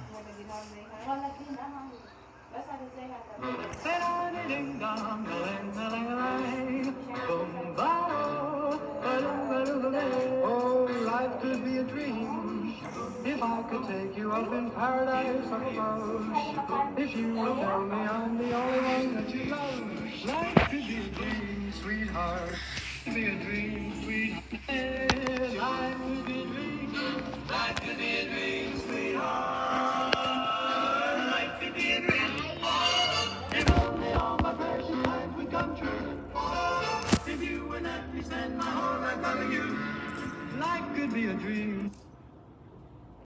Oh, life could be a dream if I could take you up in paradise up above. If you would tell me I'm the only one that you love, life could be a dream, sweetheart. Could be a dream, sweetheart. Life could be a dream. Life could be a dream, sweetheart. Life could be a dream. If only all my precious plans would come true. If you would let me spend my whole life loving you, life could be a dream.